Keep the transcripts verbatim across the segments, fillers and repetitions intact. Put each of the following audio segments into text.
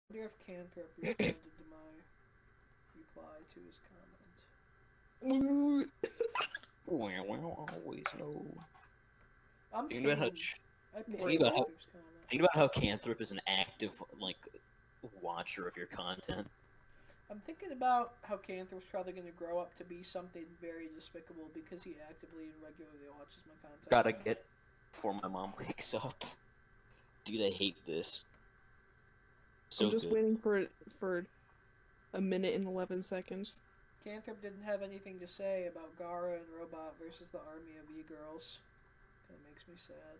wonder if Cantrip responded to my reply to his comment. Well, well, always know. I'm Think about how, pinging. ch- I pinged think about how, Cantrop's comment. think about how Canthrop is an active, like, watcher of your content. I'm thinking about how Cantrop's probably going to grow up to be something very despicable because he actively and regularly watches my content. Gotta get before my mom wakes up. Dude, I hate this. So I'm just good. waiting for for a minute and eleven seconds. Canthrop didn't have anything to say about Gara and Robot versus the army of e-girls. Kind of makes me sad.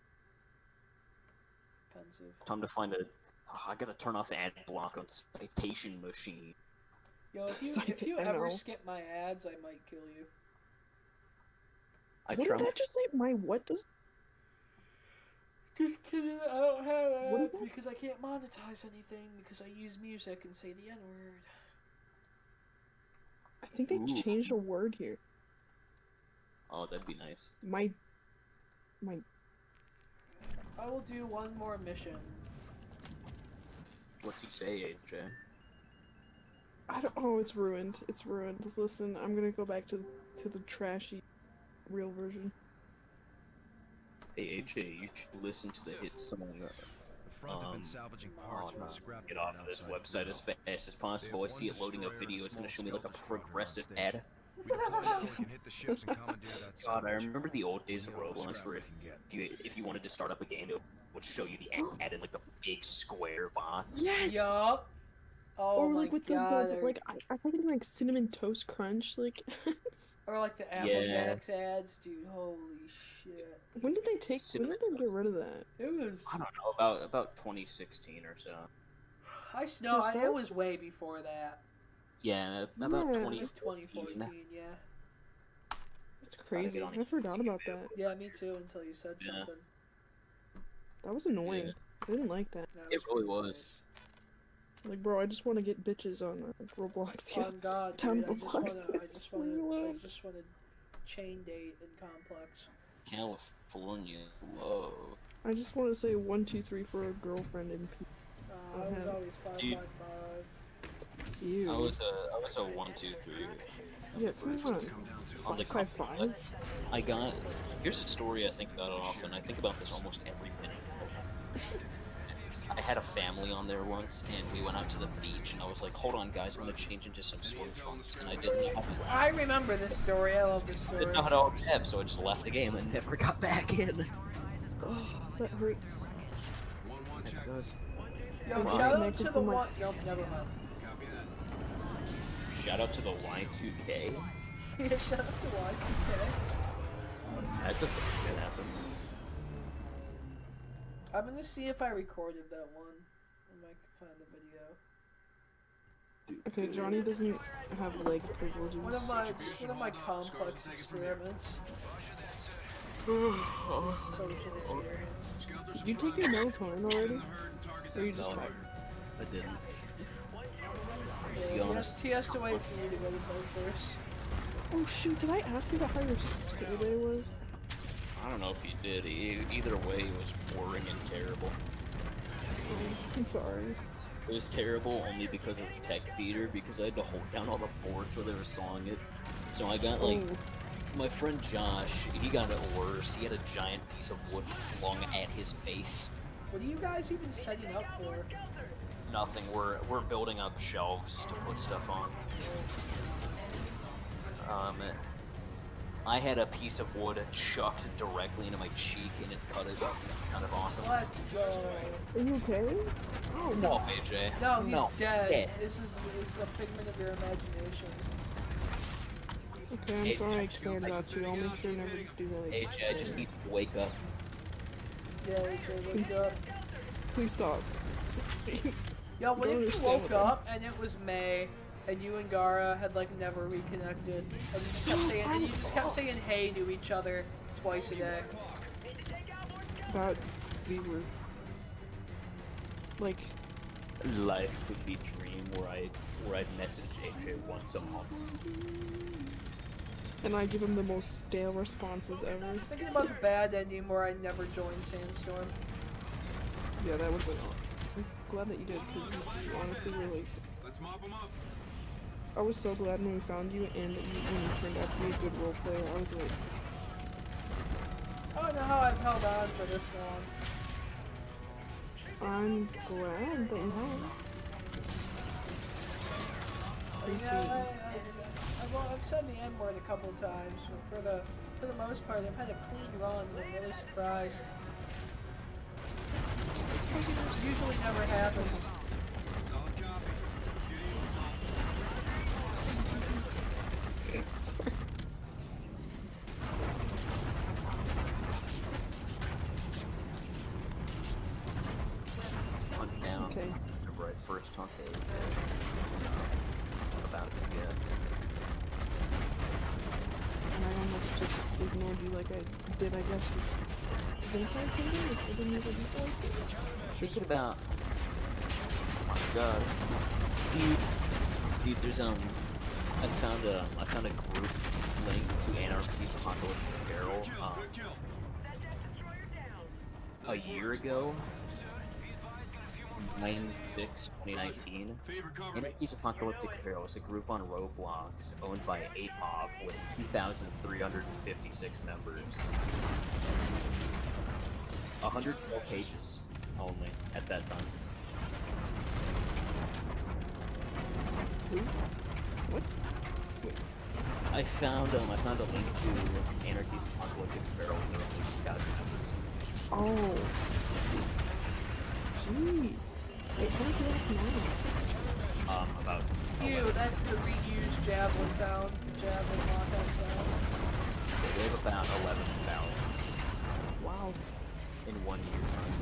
Pensive. Time to find a. Oh, I gotta turn off ad block on Citation Machine. Yo, if you, if you I ever know. skip my ads, I might kill you. I What try. did that just say? My what does? Just kidding, I don't have What ads is that? because I can't monetize anything because I use music and say the N-word. I think they Ooh. changed a word here. Oh, that'd be nice. My, my. I will do one more mission. What's he say, A J? I don't. Oh, it's ruined. It's ruined. Just listen. I'm gonna go back to to the trashy, real version. Hey, A J, you should listen to the hit song. Uh, The front have been Um, salvaging oh, parts from no. the scrap Get yard off of this outside website as Toledo. fast as possible. I see it loading a video. It's gonna show me like a progressive ad. We deploy so we can hit the ships and commandeer that God, I salvage. remember the old days of Get all the Roblox scrap where we if can get. if you, if you wanted to start up a game, it would show you the ad in like the big square box. Yes. Yup. Oh or my like with god. the, the or, like I, I think like cinnamon toast crunch. Like, or like the Apple Yeah. Jacks ads, dude. Holy shit. when did they take? When Cinnamon did they get toast. rid of that? It was. I don't know, about about twenty sixteen or so. I know. Cause I, that- it was way before that. Yeah, about Yeah. twenty Like twenty fourteen. fourteen, yeah. That's crazy. on I forgot about that. Yeah, me too. Until you said Yeah. something. That was annoying. Yeah. I didn't like that. No, It really pretty was. Like, bro, I just want to get bitches on uh, Roblox. nice. Yeah. On God, Time dude, I just for wanna, blocks. I just Just wanna, leave me I alone. just wanna chain date in Complex. California, whoa. I just want to say one, two, three for a girlfriend in P. Uh, I was Okay. always five Dude. five five. Ew. I was a I was a one two three. Yeah, come on. On the Five, five, five. I got. Here's a story I think about often. I think about this almost every minute. I had a family on there once, and we went out to the beach, and I was like, "Hold on, guys, I'm gonna change into some swim trunks," and I didn't know how to, I remember this story. I love this I story. didn't know how to alt tab, so I just left the game and never got back in. Oh, that hurts. And it goes, Yo, I'm shout out disconnected to the from my- one. Nope, never mind. shout out to the Y two K. Yeah, shout out to Y two K. That's a thing that happened. I'm gonna see if I recorded that one. I might find the video. Okay, Johnny doesn't have leg privileges. One of my just one of my complex experiments. Social experiments. Did you take your melatonin already? Or you just No. tired? I didn't. I'm Yeah, just he, yawning. has, he has to wait for you to go to bed first. Oh shoot, did I ask you about how your school day was? I don't know if you did. E- Either way, it was boring and terrible. Oh, I'm sorry. It was terrible only because of tech theater, because I had to hold down all the boards while they were sawing it. So I got like, Oh, my friend Josh, he got it worse. He had a giant piece of wood flung at his face. What are you guys even setting up for? Nothing. We're we're building up shelves to put stuff on. Um, I had a piece of wood chucked directly into my cheek, and it cut it up. Kind of awesome. Let's go. are you okay? Oh No, A J. No, he's no. dead. dead. This is it's a figment of your imagination. Okay, I'm Hey, sorry I cared about you. I'll make sure never to do that A again. J, I just need to wake up. Yeah, H A, wake Please. up. Please stop. Please. Yo, what don't if you understand woke what I'm- up and it was May, and you and Gara had like never reconnected, and you just kept saying, and you just kept saying hey to each other twice a day? That we were like Life could be dream where I where I'd message A J once a month. and I give him the most stale responses ever. Thinking about the bad ending where I never joined Sandstorm. Yeah, that would have been glad that you did, because you honestly were like, Let's mop them up. I was so glad when we found you and that you, when you turned out to be a good role player. I was like, I don't know how I've held on for this long. I'm glad that you have. Yeah, I, I, I, well, I've said the N word a couple of times, but for the for the most part, I've had a clean run, and I'm really surprised. It's because you were It usually never happens. Solid copy. Get you assault. sorry. Hunt down. Okay. Whenever I first talked to A J about his death. And I almost just ignored you like I did, I guess, with Vampire Kingdom, which I didn't even like. Thinking about, oh my god, dude, dude, there's um, I found a, I found a group link to Anarchy's Apocalyptic Peril, um, a year ago, nine six twenty nineteen. Anarchy's Apocalyptic Peril is a group on Roblox owned by eight mob with two thousand three hundred fifty-six members. one hundred twelve pages only at that time. Who? What? Wait. I found um, I found a link to Anarchy's Apocalyptic Peril with only two thousand members. Oh. Jeez. Wait, how much left now? Um, about Ew, that's the reused Javelin sound. Javelin lockout sound. they have about eleven thousand Wow. in one year time.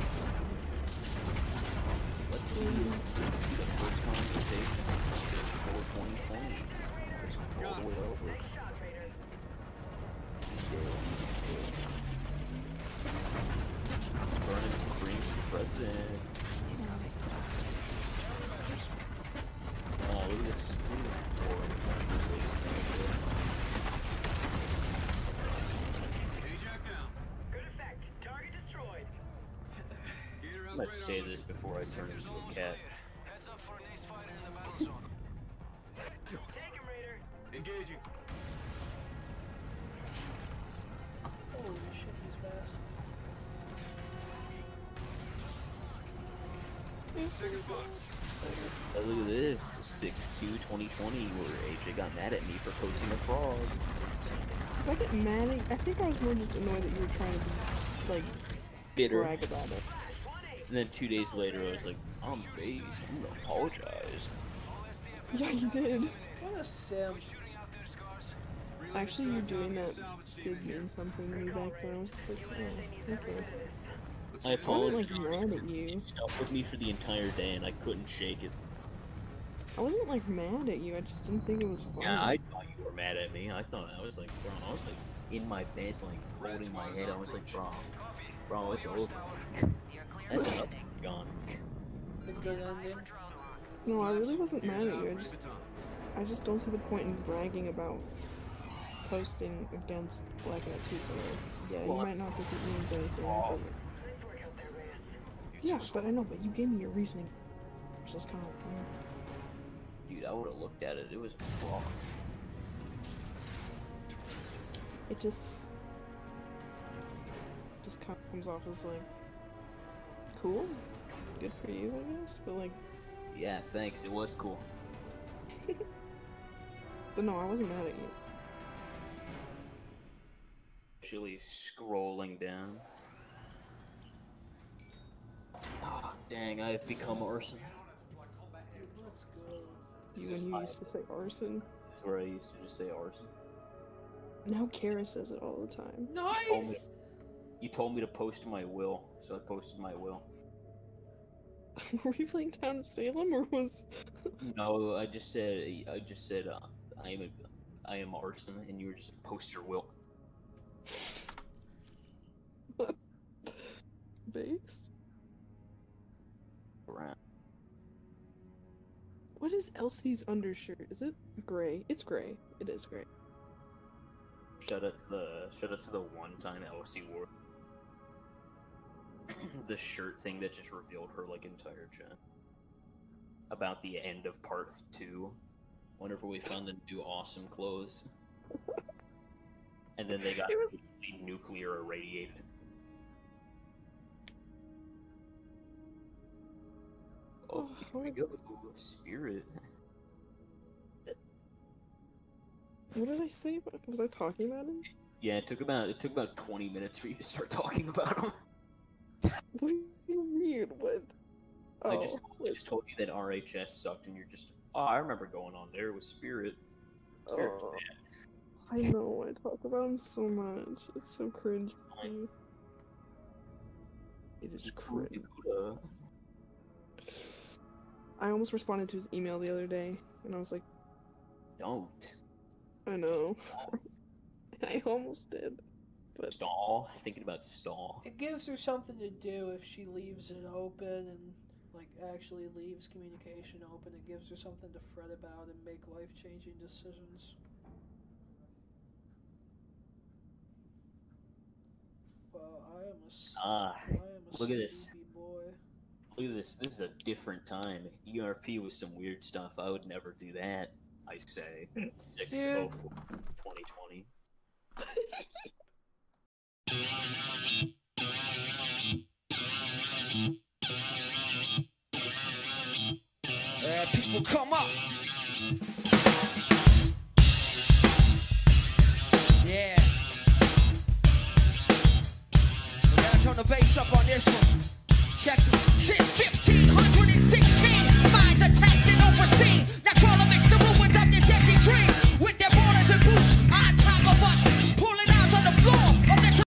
Let's see. Let's see the first conversation. It's to explore twenty twenty. Let's go all the way over. Vernon Supreme for president. Oh, look at this. Look at this boring conversation. Ajax down. Good effect. Target destroyed. Gator I'm gonna say this before I turn into a cat. Heads up for an ace fighter in the battle zone. Take him, Raider. Engaging. Holy shit, he's fast. Second box. Oh, look at this, six two twenty twenty, where A J got mad at me for posting a frog. Did I get mad at you? I think I was more just annoyed that you were trying to be, like, Bitter. brag about it. And then two days later, I was like, I'm based, I'm gonna apologize. Yeah, you did. What a sim. Actually, you doing that did mean something to me back then. I was just like, oh, okay. I I wasn't, apologize. like, mad at you. It stuck with me for the entire day, and I couldn't shake it. I wasn't, like, mad at you. I just didn't think it was funny. Yeah, I thought you were mad at me. I thought, I was like, bro, I was like, in my bed, like, holding my head. I was like, bro, bro, it's over. That's enough. Gone. A good ending. No, I really wasn't mad at you. I just, I just don't see the point in bragging about posting against Black Ops two. So, yeah, you Well, might not think it means anything, but yeah, but I know. But you gave me your reasoning. It's just kind of like, mm. Dude, I would have looked at it. It was a fraud. It just, just kind of comes off as like, cool, good for you, I guess. But like, Yeah, thanks. It was cool. but no, I wasn't mad at you. Actually scrolling down. Oh, dang, I've become arson. Let's go. This You is and you my- used to say arson. This is where I used to just say arson. Now Kara says it all the time. told me- Nice! You told me to post my will, so I posted my will. Were we playing Town of Salem, or was? No, I just said, I just said, uh, I am, a, I am arson, and you were just post your will. Based? Around. What is Elsie's undershirt? Is it gray? It's gray. It is gray. Shout out to the, shout out to the one time L C wore. the shirt thing that just revealed her like entire chest. About the end of part two, whenever we found the new awesome clothes, and then they got It was- nuclear irradiated. Oh, here we go, Spirit. What did I say? About, was I talking about him? Yeah, it took about it took about twenty minutes for you to start talking about him. What do you mean? What? I Oh, just I just told you that R H S sucked, and you're just oh, I remember going on there with Spirit. Spirit's oh, bad. I know. I talk about him so much. It's so cringe. Fine. It is Dakota, cringe. Dakota. I almost responded to his email the other day, and I was like, Don't I know. I almost did. But stall. Thinking about stall. It gives her something to do if she leaves it open and like actually leaves communication open. It gives her something to fret about and make life-changing decisions. Well, I am a s- Ah, I am a look at this. sleepy boy. Look at this. This is a different time. E R P was some weird stuff. I would never do that. I say six oh four twenty twenty. Uh, people come up. Yeah. We gotta turn the bass up on this one. Check it. Since fifteen sixteen, minds attacked and overseen.